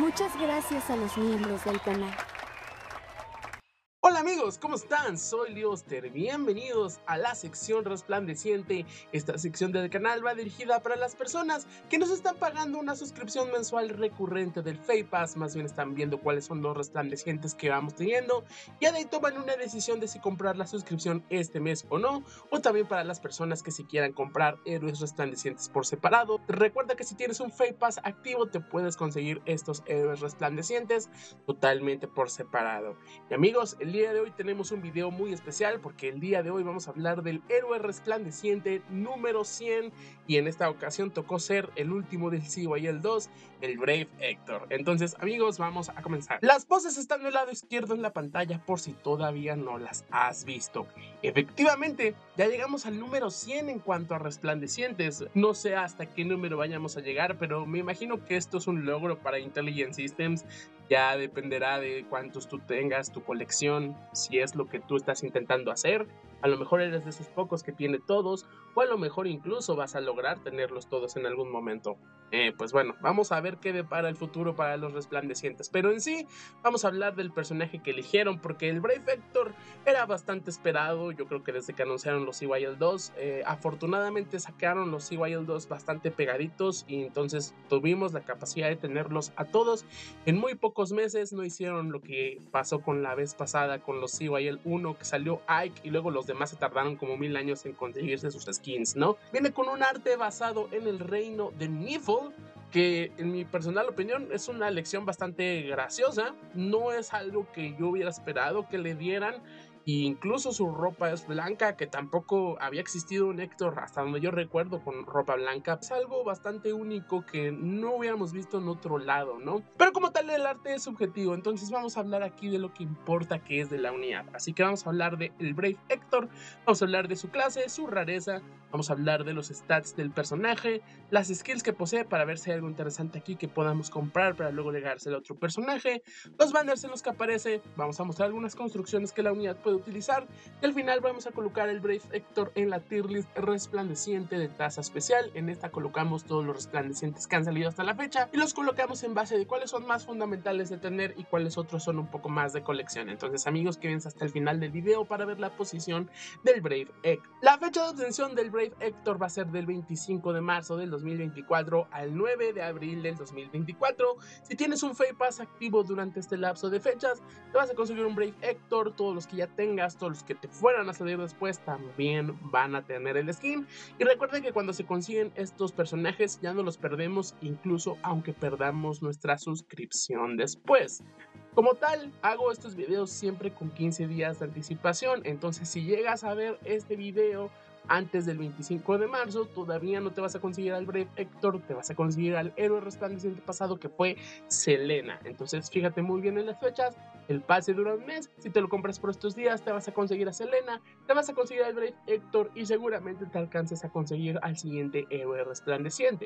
Muchas gracias a los miembros del canal. Hola amigos, ¿cómo están? Soy Lioster, bienvenidos a la sección resplandeciente. Esta sección del canal va dirigida para las personas que nos están pagando una suscripción mensual recurrente del Fake Pass, más bien están viendo cuáles son los resplandecientes que vamos teniendo y de ahí toman una decisión de si comprar la suscripción este mes o no, o también para las personas que si quieran comprar héroes resplandecientes por separado. Recuerda que si tienes un Fake Pass activo te puedes conseguir estos héroes resplandecientes totalmente por separado. Y amigos, el día de hoy tenemos un video muy especial porque el día de hoy vamos a hablar del héroe resplandeciente número 100 y en esta ocasión tocó ser el último del CYL 2, el Brave Hector. Entonces amigos, vamos a comenzar. Las poses están del lado izquierdo en la pantalla por si todavía no las has visto. Efectivamente, ya llegamos al número 100 en cuanto a resplandecientes. No sé hasta qué número vayamos a llegar, pero me imagino que esto es un logro para Intelligent Systems. Ya dependerá de cuántos tú tengas, tu colección, si es lo que tú estás intentando hacer. A lo mejor eres de esos pocos que tiene todos, o a lo mejor incluso vas a lograr tenerlos todos en algún momento. Pues bueno, vamos a ver qué depara el futuro para los resplandecientes. Pero en sí, vamos a hablar del personaje que eligieron, porque el Brave Hector era bastante esperado. Yo creo que desde que anunciaron los CYL 2, afortunadamente sacaron los CYL 2 bastante pegaditos y entonces tuvimos la capacidad de tenerlos a todos en muy pocos meses. No hicieron lo que pasó con la vez pasada con los CYL 1, que salió Ike y luego los demás se tardaron como 1000 años en conseguirse sus skins, ¿no? Viene con un arte basado en el reino de Nifl, que en mi personal opinión es una elección bastante graciosa. No es algo que yo hubiera esperado que le dieran. E incluso su ropa es blanca, que tampoco había existido un Hector hasta donde yo recuerdo con ropa blanca. Es algo bastante único que no hubiéramos visto en otro lado, ¿no? Pero como tal el arte es subjetivo, entonces vamos a hablar aquí de lo que importa, que es de la unidad. Así que vamos a hablar de el Brave Hector, vamos a hablar de su clase, su rareza, vamos a hablar de los stats del personaje, las skills que posee para ver si hay algo interesante aquí que podamos comprar para luego llegárselo a otro personaje, los banners en los que aparece, vamos a mostrar algunas construcciones que la unidad puede utilizar y al final vamos a colocar el Brave Hector en la tier list resplandeciente de tasa especial. En esta colocamos todos los resplandecientes que han salido hasta la fecha y los colocamos en base de cuáles son más fundamentales de tener y cuáles otros son un poco más de colección. Entonces amigos, quédense hasta el final del video para ver la posición del Brave Hector. La fecha de obtención del Brave Hector va a ser del 25 de marzo del 2024 al 9 de abril del 2024. Si tienes un Fake Pass activo durante este lapso de fechas, te vas a conseguir un Brave Hector. Todos los que ya tengas, todos los que te fueran a salir después también van a tener el skin. Y recuerden que cuando se consiguen estos personajes ya no los perdemos, incluso aunque perdamos nuestra suscripción después. Como tal, hago estos videos siempre con 15 días de anticipación, entonces si llegas a ver este video antes del 25 de marzo, todavía no te vas a conseguir al Brave Hector, te vas a conseguir al héroe resplandeciente pasado que fue Selena. Entonces fíjate muy bien en las fechas, el pase dura un mes, si te lo compras por estos días te vas a conseguir a Selena, te vas a conseguir al Brave Hector y seguramente te alcances a conseguir al siguiente héroe resplandeciente.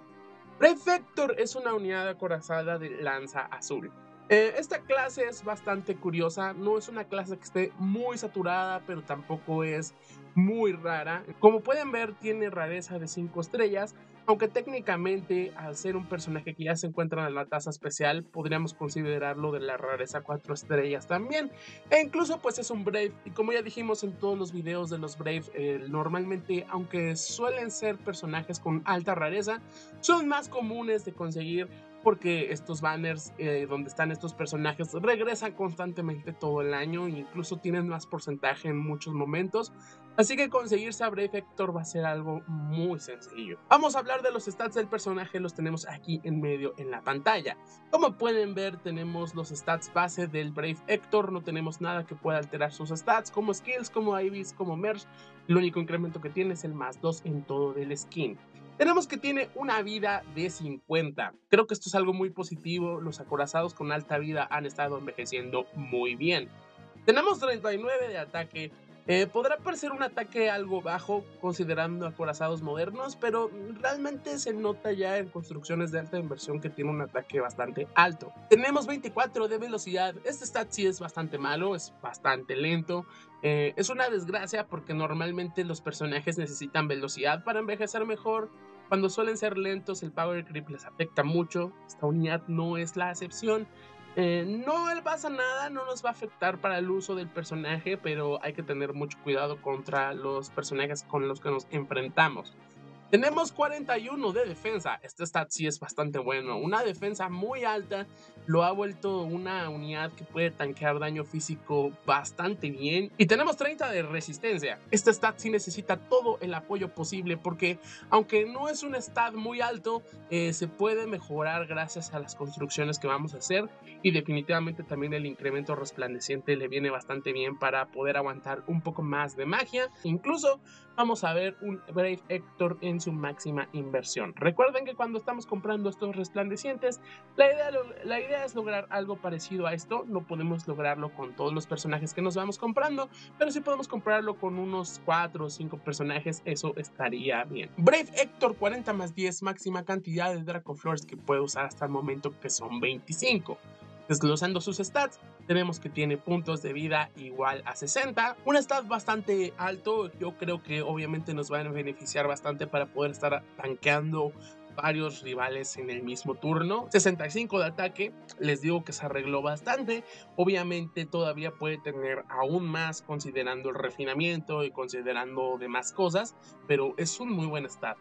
Brave Hector es una unidad acorazada de lanza azul. Esta clase es bastante curiosa, no es una clase que esté muy saturada, pero tampoco es muy rara. Como pueden ver, tiene rareza de 5 estrellas, aunque técnicamente al ser un personaje que ya se encuentra en la tasa especial, podríamos considerarlo de la rareza 4 estrellas también. E incluso pues es un Brave, y como ya dijimos en todos los videos de los Brave, normalmente aunque suelen ser personajes con alta rareza, son más comunes de conseguir porque estos banners donde están estos personajes regresan constantemente todo el año e incluso tienen más porcentaje en muchos momentos. Así que conseguirse a Brave Hector va a ser algo muy sencillo. Vamos a hablar de los stats del personaje, los tenemos aquí en medio en la pantalla. Como pueden ver, tenemos los stats base del Brave Hector, no tenemos nada que pueda alterar sus stats, como skills, como IVs, como merge. El único incremento que tiene es el +2 en todo del skin. Tenemos que tiene una vida de 50. Creo que esto es algo muy positivo. Los acorazados con alta vida han estado envejeciendo muy bien. Tenemos 39 de ataque. Podrá parecer un ataque algo bajo considerando acorazados modernos, pero realmente se nota ya en construcciones de alta inversión que tiene un ataque bastante alto. Tenemos 24 de velocidad. Este stat sí es bastante malo, es bastante lento. Es una desgracia porque normalmente los personajes necesitan velocidad para envejecer mejor. Cuando suelen ser lentos, el Power Creep les afecta mucho. Esta unidad no es la excepción. No le pasa nada, no nos va a afectar para el uso del personaje, pero hay que tener mucho cuidado contra los personajes con los que nos enfrentamos. Tenemos 41 de defensa, este stat sí es bastante bueno, una defensa muy alta, lo ha vuelto una unidad que puede tanquear daño físico bastante bien. Y tenemos 30 de resistencia, este stat sí necesita todo el apoyo posible porque aunque no es un stat muy alto, se puede mejorar gracias a las construcciones que vamos a hacer y definitivamente también el incremento resplandeciente le viene bastante bien para poder aguantar un poco más de magia. Incluso vamos a ver un Brave Hector en su máxima inversión. Recuerden que cuando estamos comprando estos resplandecientes, la idea es lograr algo parecido a esto. No podemos lograrlo con todos los personajes que nos vamos comprando, pero sí podemos comprarlo con unos 4 o 5 personajes, eso estaría bien. Brave Hector 40 más 10, máxima cantidad de Draco Floors que puede usar hasta el momento, que son 25. Desglosando sus stats, tenemos que tiene puntos de vida igual a 60, un stat bastante alto. Yo creo que obviamente nos van a beneficiar bastante para poder estar tanqueando varios rivales en el mismo turno. 65 de ataque, les digo que se arregló bastante. Obviamente todavía puede tener aún más considerando el refinamiento y considerando demás cosas, pero es un muy buen stat.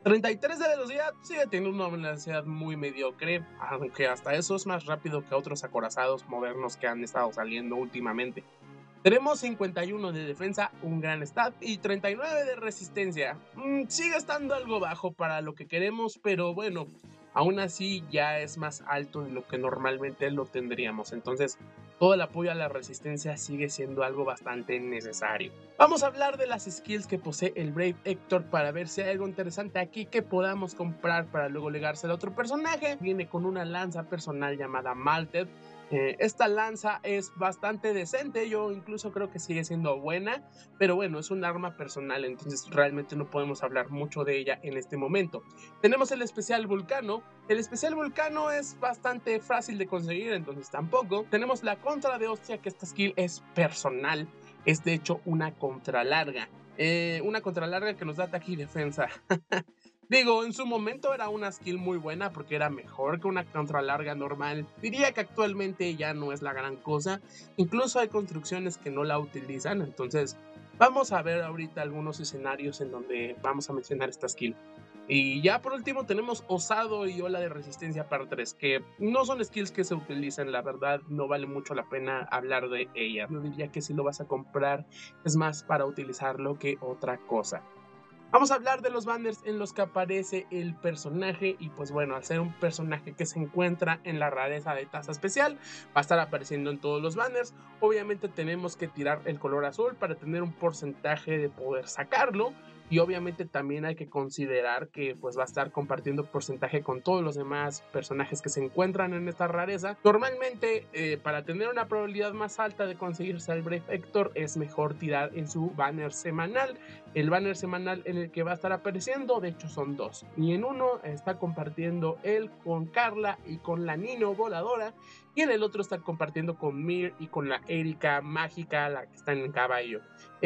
33 de velocidad, sigue teniendo una velocidad muy mediocre, aunque hasta eso es más rápido que otros acorazados modernos que han estado saliendo últimamente. Tenemos 51 de defensa, un gran stat, y 39 de resistencia. Sigue estando algo bajo para lo que queremos, pero bueno, aún así ya es más alto de lo que normalmente lo tendríamos. Entonces, todo el apoyo a la resistencia sigue siendo algo bastante necesario. Vamos a hablar de las skills que posee el Brave Hector para ver si hay algo interesante aquí que podamos comprar para luego legárselo a otro personaje. Viene con una lanza personal llamada Malted. Esta lanza es bastante decente, yo incluso creo que sigue siendo buena, pero bueno, es un arma personal, entonces realmente no podemos hablar mucho de ella en este momento. Tenemos el especial Vulcano. El especial Vulcano es bastante fácil de conseguir, entonces tampoco. Tenemos la contra de hostia, que esta skill es personal, es de hecho una contralarga. Una contralarga que nos da ataque y defensa. Digo, en su momento era una skill muy buena porque era mejor que una contralarga normal. Diría que actualmente ya no es la gran cosa. Incluso hay construcciones que no la utilizan. Entonces vamos a ver ahorita algunos escenarios en donde vamos a mencionar esta skill. Y ya por último tenemos Osado y Ola de Resistencia par 3, que no son skills que se utilizan, la verdad no vale mucho la pena hablar de ella. Yo diría que si lo vas a comprar es más para utilizarlo que otra cosa. Vamos a hablar de los banners en los que aparece el personaje y pues bueno, al ser un personaje que se encuentra en la rareza de taza especial, va a estar apareciendo en todos los banners. Obviamente tenemos que tirar el color azul para tener un porcentaje de poder sacarlo. Y obviamente también hay que considerar que pues va a estar compartiendo porcentaje con todos los demás personajes que se encuentran en esta rareza. Normalmente para tener una probabilidad más alta de conseguirse al Brave Hector es mejor tirar en su banner semanal. El banner semanal en el que va a estar apareciendo, de hecho son dos, y en uno está compartiendo él con Carla y con la Nino voladora, y en el otro está compartiendo con Mir y con la Erika mágica, la que está en el caballo.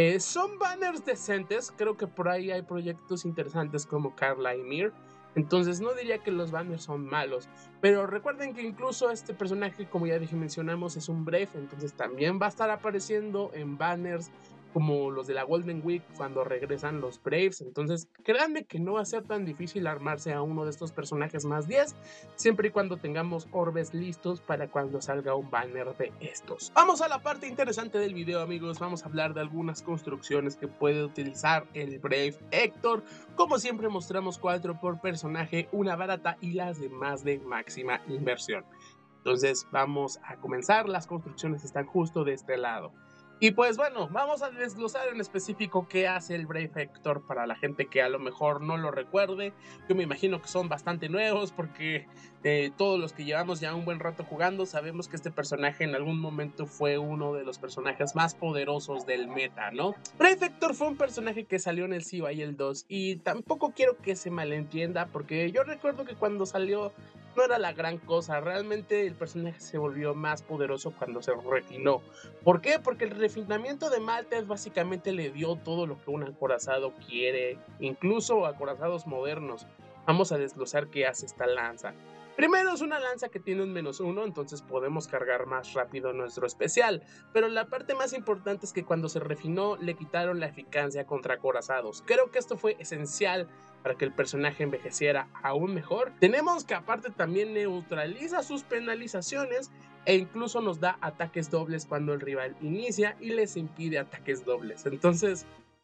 Son banners decentes, creo que por ahí hay proyectos interesantes como Carla y Mir, entonces no diría que los banners son malos, pero recuerden que incluso este personaje, como ya dije, mencionamos, es un Brave, entonces también va a estar apareciendo en banners como los de la Golden Week cuando regresan los Braves. Entonces créanme que no va a ser tan difícil armarse a uno de estos personajes más 10, siempre y cuando tengamos orbes listos para cuando salga un banner de estos. Vamos a la parte interesante del video, amigos. Vamos a hablar de algunas construcciones que puede utilizar el Brave Hector. Como siempre mostramos 4 por personaje, una barata y las demás de máxima inversión. Entonces vamos a comenzar. Las construcciones están justo de este lado. Y pues bueno, vamos a desglosar en específico qué hace el Brave Hector para la gente que a lo mejor no lo recuerde. Yo me imagino que son bastante nuevos porque todos los que llevamos ya un buen rato jugando sabemos que este personaje en algún momento fue uno de los personajes más poderosos del meta, ¿no? Brave Hector fue un personaje que salió en el CYL 2 y tampoco quiero que se malentienda porque yo recuerdo que cuando salió no era la gran cosa. Realmente el personaje se volvió más poderoso cuando se refinó. ¿Por qué? Porque el refinamiento de Malted básicamente le dio todo lo que un acorazado quiere, incluso acorazados modernos. Vamos a desglosar qué hace esta lanza. Primero es una lanza que tiene un -1, entonces podemos cargar más rápido nuestro especial, pero la parte más importante es que cuando se refinó le quitaron la eficacia contra acorazados. Creo que esto fue esencial para que el personaje envejeciera aún mejor. Tenemos que aparte también neutraliza sus penalizaciones e incluso nos da ataques dobles cuando el rival inicia y les impide ataques dobles. Entonces,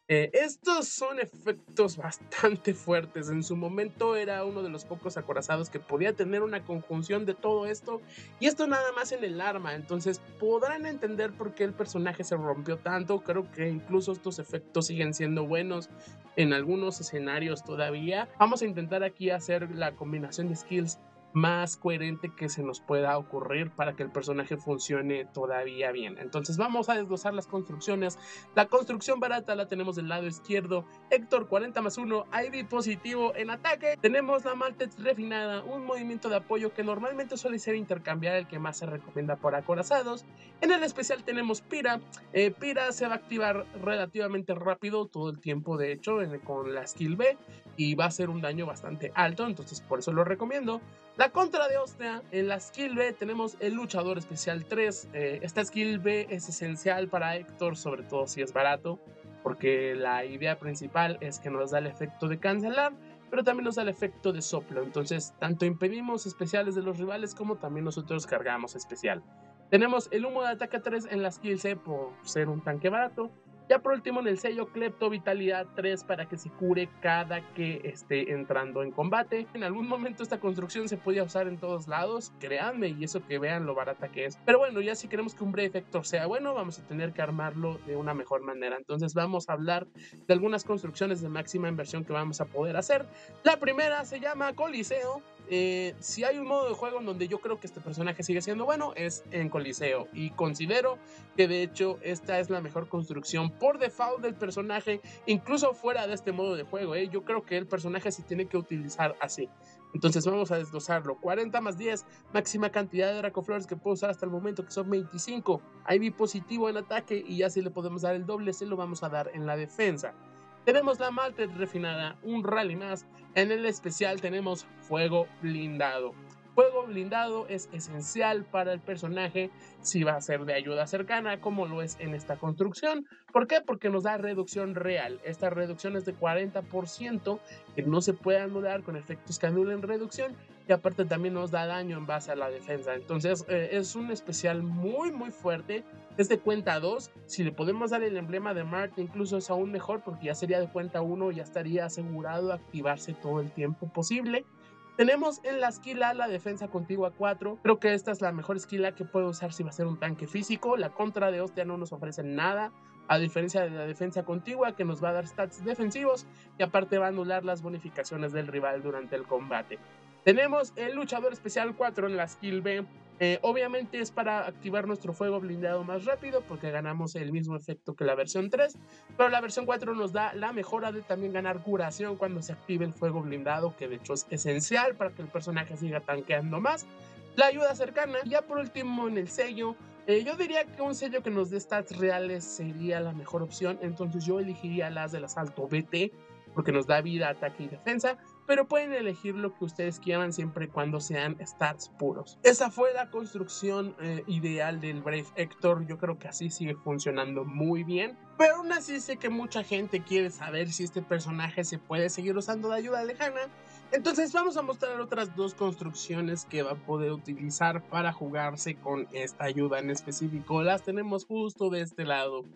estos son efectos bastante fuertes. En su momento era uno de los pocos acorazados que podía tener una conjunción de todo esto, y esto nada más en el arma. Entonces podrán entender por qué el personaje se rompió tanto. Creo que incluso estos efectos siguen siendo buenos en algunos escenarios todavía. Vamos a intentar aquí hacer la combinación de skills más coherente que se nos pueda ocurrir para que el personaje funcione todavía bien. Entonces vamos a desglosar las construcciones. La construcción barata la tenemos del lado izquierdo. Héctor 40+1, ID positivo en ataque. Tenemos la Maltech refinada, un movimiento de apoyo que normalmente suele ser intercambiar, el que más se recomienda por acorazados. En el especial tenemos Pira. Pira se va a activar relativamente rápido todo el tiempo, de hecho, con la skill B, y va a hacer un daño bastante alto, entonces por eso lo recomiendo. La contra de Ostea, en la skill B tenemos el luchador especial 3. Esta skill B es esencial para Héctor, sobre todo si es barato, porque la idea principal es que nos da el efecto de cancelar, pero también nos da el efecto de soplo. Entonces, tanto impedimos especiales de los rivales como también nosotros cargamos especial. Tenemos el humo de ataque 3 en la skill C por ser un tanque barato. Ya por último en el sello Klepto Vitalidad 3 para que se cure cada que esté entrando en combate. En algún momento esta construcción se podía usar en todos lados, créanme, y eso que vean lo barata que es. Pero bueno, ya si queremos que un Brave Héctor sea bueno, vamos a tener que armarlo de una mejor manera. Entonces vamos a hablar de algunas construcciones de máxima inversión que vamos a poder hacer. La primera se llama Coliseo. Si hay un modo de juego en donde yo creo que este personaje sigue siendo bueno, es en Coliseo, y considero que de hecho esta es la mejor construcción por default del personaje, incluso fuera de este modo de juego. Yo creo que el personaje se tiene que utilizar así. Entonces vamos a desglosarlo. 40+10, máxima cantidad de Dracoflores que puedo usar hasta el momento, que son 25. IV positivo en ataque, y ya si le podemos dar el doble, se lo vamos a dar en la defensa. Tenemos la Maltech refinada, un rally más. En el especial tenemos fuego blindado. Fuego blindado es esencial para el personaje si va a ser de ayuda cercana, como lo es en esta construcción. ¿Por qué? Porque nos da reducción real. Esta reducción es de 40%, que no se puede anular con efectos que anulen reducción, y aparte también nos da daño en base a la defensa. Entonces es un especial muy muy fuerte. Es de cuenta 2. Si le podemos dar el emblema de Marte, incluso es aún mejor, porque ya sería de cuenta 1, ya estaría asegurado activarse todo el tiempo posible. Tenemos en la skill A la defensa contigua 4. Creo que esta es la mejor skill A que puedo usar si va a ser un tanque físico. La contra de Ostea no nos ofrece nada, a diferencia de la defensa contigua, que nos va a dar stats defensivos y aparte va a anular las bonificaciones del rival durante el combate. Tenemos el luchador especial 4 en la skill B. Obviamente es para activar nuestro fuego blindado más rápido, porque ganamos el mismo efecto que la versión 3, pero la versión 4 nos da la mejora de también ganar curación cuando se active el fuego blindado, que de hecho es esencial para que el personaje siga tanqueando más. La ayuda cercana. Y ya por último en el sello, yo diría que un sello que nos dé stats reales sería la mejor opción, entonces yo elegiría las del asalto BT, porque nos da vida, ataque y defensa, pero pueden elegir lo que ustedes quieran siempre y cuando sean stats puros. Esa fue la construcción ideal del Brave Héctor. Yo creo que así sigue funcionando muy bien, pero aún así sé que mucha gente quiere saber si este personaje se puede seguir usando de ayuda lejana. Entonces vamos a mostrar otras dos construcciones que va a poder utilizar para jugarse con esta ayuda en específico. Las tenemos justo de este lado.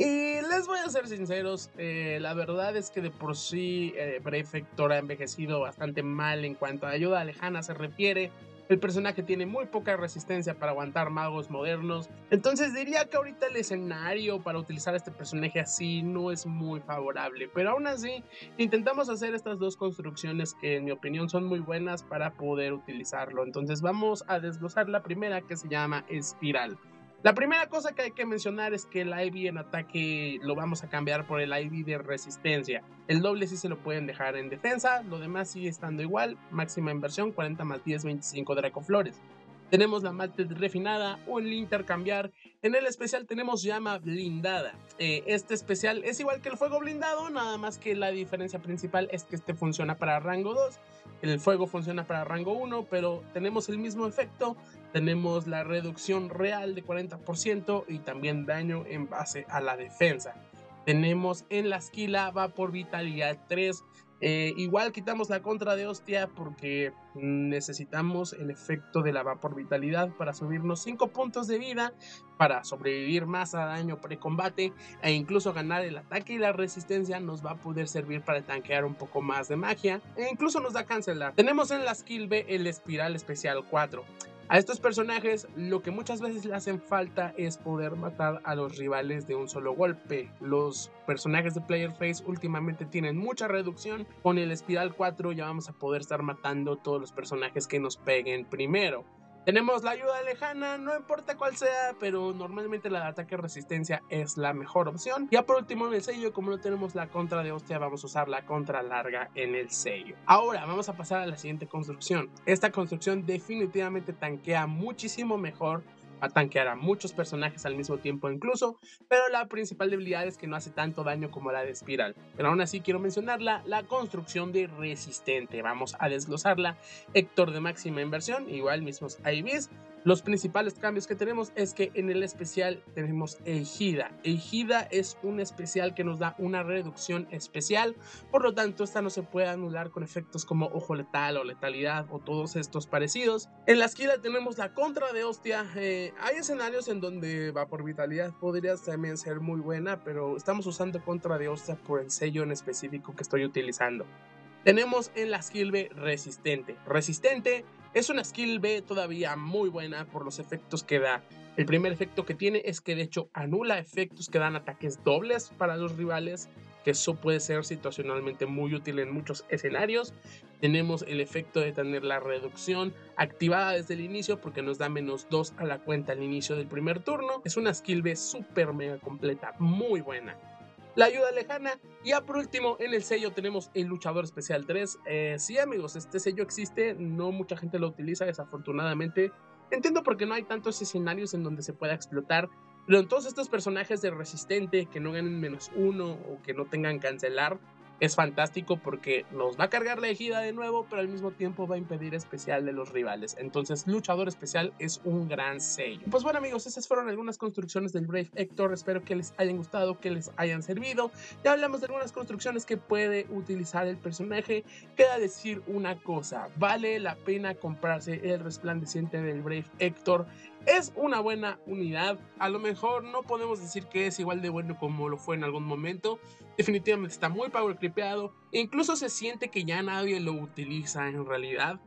Y les voy a ser sinceros, la verdad es que de por sí Brave Héctor ha envejecido bastante mal en cuanto a ayuda lejana se refiere. El personaje tiene muy poca resistencia para aguantar magos modernos. Entonces diría que ahorita el escenario para utilizar a este personaje así no es muy favorable. Pero aún así intentamos hacer estas dos construcciones que en mi opinión son muy buenas para poder utilizarlo. Entonces vamos a desglosar la primera, que se llama Espiral. La primera cosa que hay que mencionar es que el IV en ataque lo vamos a cambiar por el IV de resistencia. El doble sí se lo pueden dejar en defensa, lo demás sigue estando igual. Máxima inversión 40+10, 25 Dracoflores. Tenemos la Maltech refinada o el intercambiar. En el especial tenemos llama blindada. Este especial es igual que el fuego blindado, nada más que la diferencia principal es que este funciona para rango 2. El fuego funciona para rango 1, pero tenemos el mismo efecto. Tenemos la reducción real de 40% y también daño en base a la defensa. Tenemos en la esquila Vapor Vitalidad 3. Igual quitamos la contra de hostia porque necesitamos el efecto de la Vapor Vitalidad para subirnos 5 puntos de vida, para sobrevivir más a daño pre-combate e incluso ganar el ataque, y la resistencia nos va a poder servir para tanquear un poco más de magia e incluso nos da cancelar. Tenemos en la skill B el Espiral Especial 4. A estos personajes lo que muchas veces le hacen falta es poder matar a los rivales de un solo golpe. Los personajes de Player Face últimamente tienen mucha reducción. Con el Espiral 4 ya vamos a poder estar matando todos los personajes que nos peguen primero. Tenemos la ayuda lejana, no importa cuál sea, pero normalmente la de ataque resistencia es la mejor opción. Ya por último en el sello, como no tenemos la contra de hostia, vamos a usar la contra larga en el sello. Ahora vamos a pasar a la siguiente construcción. Esta construcción definitivamente tanquea muchísimo mejor, va a tanquear a muchos personajes al mismo tiempo incluso, pero la principal debilidad es que no hace tanto daño como la de Espiral. Pero aún así quiero mencionarla, la construcción de resistente. Vamos a desglosarla. Héctor de máxima inversión, igual mismos IVs. Los principales cambios que tenemos es que en el especial tenemos Ejida. Ejida es un especial que nos da una reducción especial, por lo tanto esta no se puede anular con efectos como Ojo Letal o Letalidad o todos estos parecidos. En la esquina tenemos la contra de hostia. Hay escenarios en donde Vapor Vitalidad podría también ser muy buena, pero estamos usando contra de hostia por el sello en específico que estoy utilizando. Tenemos en la skill B resistente. Resistente es una skill B todavía muy buena por los efectos que da. El primer efecto que tiene es que de hecho anula efectos que dan ataques dobles para los rivales, que eso puede ser situacionalmente muy útil en muchos escenarios. Tenemos el efecto de tener la reducción activada desde el inicio porque nos da -2 a la cuenta al inicio del primer turno. Es una skill B súper mega completa, muy buena. La ayuda lejana, y ya por último en el sello tenemos el luchador especial 3. Sí amigos, este sello existe, no mucha gente lo utiliza desafortunadamente. Entiendo por qué no hay tantos escenarios en donde se pueda explotar, pero en todos estos personajes de resistente que no ganen -1 o que no tengan cancelar, es fantástico porque nos va a cargar la ejida de nuevo, pero al mismo tiempo va a impedir especial de los rivales. Entonces luchador especial es un gran sello. Pues bueno amigos, esas fueron algunas construcciones del Brave Héctor. Espero que les hayan gustado, que les hayan servido. Ya hablamos de algunas construcciones que puede utilizar el personaje. Queda decir una cosa: vale la pena comprarse el resplandeciente del Brave Héctor. Es una buena unidad. A lo mejor no podemos decir que es igual de bueno como lo fue en algún momento. Definitivamente está muy power creepeado. E incluso se siente que ya nadie lo utiliza en realidad.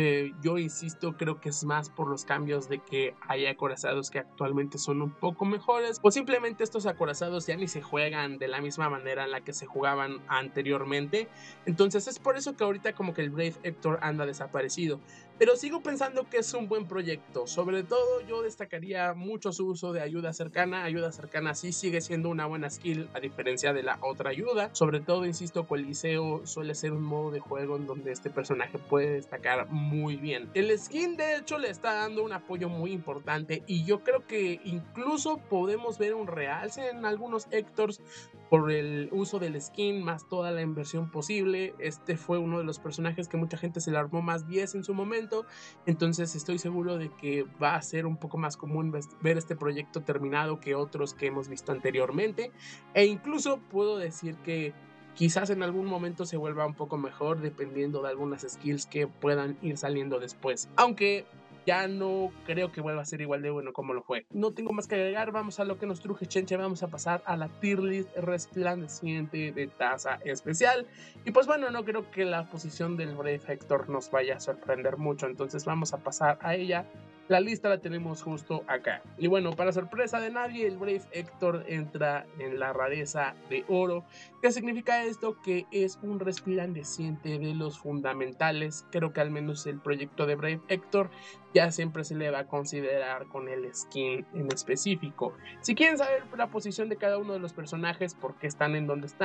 Yo insisto, creo que es más por los cambios de que hay acorazados que actualmente son un poco mejores, o simplemente estos acorazados ya ni se juegan de la misma manera en la que se jugaban anteriormente. Entonces es por eso que ahorita como que el Brave Héctor anda desaparecido, pero sigo pensando que es un buen proyecto. Sobre todo yo destacaría mucho su uso de ayuda cercana. Ayuda cercana sí sigue siendo una buena skill a diferencia de la otra ayuda. Sobre todo insisto, Coliseo suele ser un modo de juego en donde este personaje puede destacar muy bien. El skin de hecho le está dando un apoyo muy importante, y yo creo que incluso podemos ver un realce en algunos Héctors por el uso del skin más toda la inversión posible. Este fue uno de los personajes que mucha gente se le armó más 10 en su momento, entonces estoy seguro de que va a ser un poco más común ver este proyecto terminado que otros que hemos visto anteriormente, e incluso puedo decir que quizás en algún momento se vuelva un poco mejor dependiendo de algunas skills que puedan ir saliendo después, aunque ya no creo que vuelva a ser igual de bueno como lo fue. No tengo más que agregar, vamos a lo que nos truje Chenche, vamos a pasar a la tier list resplandeciente de tasa especial. Y pues bueno, no creo que la posición del Brave Héctor nos vaya a sorprender mucho, entonces vamos a pasar a ella. La lista la tenemos justo acá. Y bueno, para sorpresa de nadie, el Brave Héctor entra en la rareza de oro. ¿Qué significa esto? Que es un resplandeciente de los fundamentales. Creo que al menos el proyecto de Brave Héctor ya siempre se le va a considerar con el skin en específico. Si quieren saber la posición de cada uno de los personajes, por qué están en donde están,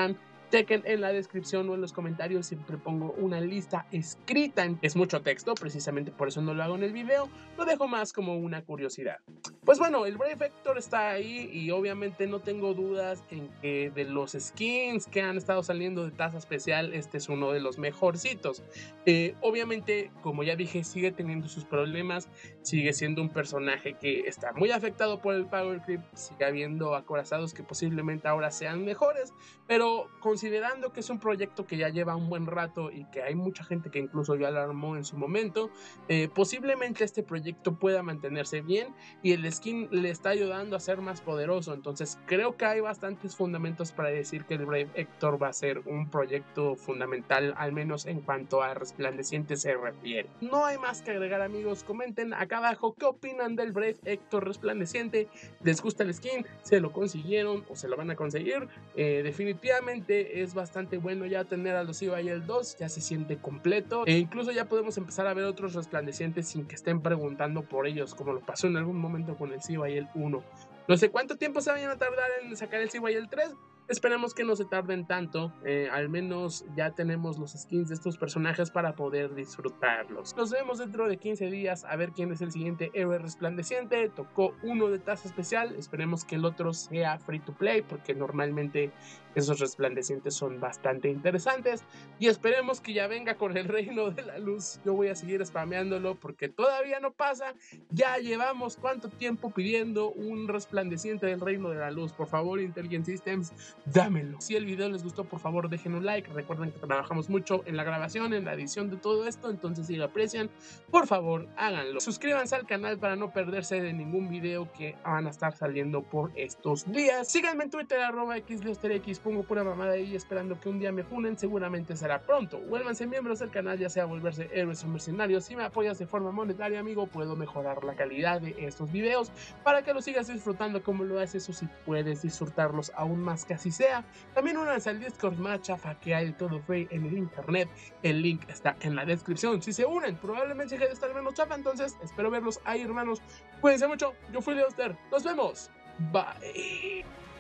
chequen en la descripción o en los comentarios, siempre pongo una lista escrita. Es mucho texto, precisamente por eso no lo hago en el video, lo dejo más como una curiosidad. Pues bueno, el Brave Ector está ahí y obviamente no tengo dudas en que de los skins que han estado saliendo de tasa especial, este es uno de los mejorcitos. Obviamente, como ya dije, sigue teniendo sus problemas, sigue siendo un personaje que está muy afectado por el power creep, sigue habiendo acorazados que posiblemente ahora sean mejores, pero considerando que es un proyecto que ya lleva un buen rato y que hay mucha gente que incluso ya lo armó en su momento, posiblemente este proyecto pueda mantenerse bien y el skin le está ayudando a ser más poderoso. Entonces creo que hay bastantes fundamentos para decir que el Brave Ector va a ser un proyecto fundamental, al menos en cuanto a resplandeciente se refiere. No hay más que agregar, amigos. Comenten acá abajo qué opinan del Brave Ector resplandeciente. ¿Les gusta el skin? ¿Se lo consiguieron o se lo van a conseguir? Definitivamente es bastante bueno ya tener a los CYL 2, ya se siente completo e incluso ya podemos empezar a ver otros resplandecientes sin que estén preguntando por ellos, como lo pasó en algún momento con el CYL 1. No sé cuánto tiempo se vayan a tardar en sacar el CYL 3. Esperemos que no se tarden tanto, al menos ya tenemos los skins de estos personajes para poder disfrutarlos. Nos vemos dentro de 15 días a ver quién es el siguiente héroe resplandeciente. Tocó uno de tasa especial, esperemos que el otro sea free to play porque normalmente esos resplandecientes son bastante interesantes y esperemos que ya venga con el Reino de la Luz. Yo voy a seguir spameándolo porque todavía no pasa. Ya llevamos cuánto tiempo pidiendo un resplandeciente del Reino de la Luz. Por favor, Intelligent Systems, dámelo. Si el video les gustó, por favor dejen un like. Recuerden que trabajamos mucho en la grabación, en la edición de todo esto, entonces si lo aprecian, por favor háganlo. Suscríbanse al canal para no perderse de ningún video que van a estar saliendo por estos días. Síganme en Twitter @xleosterx, pongo pura mamada ahí esperando que un día me funen, seguramente será pronto. Vuélvanse miembros del canal, ya sea volverse héroes o mercenarios. Si me apoyas de forma monetaria, amigo, puedo mejorar la calidad de estos videos para que los sigas disfrutando como lo haces, o si puedes disfrutarlos aún más que así sea. También únanse al Discord más chafa que hay de todo free en el internet, el link está en la descripción. Si se unen, probablemente deje de estar menos chafa, entonces espero verlos ahí, hermanos. Cuídense mucho, yo fui Leoster, nos vemos, bye.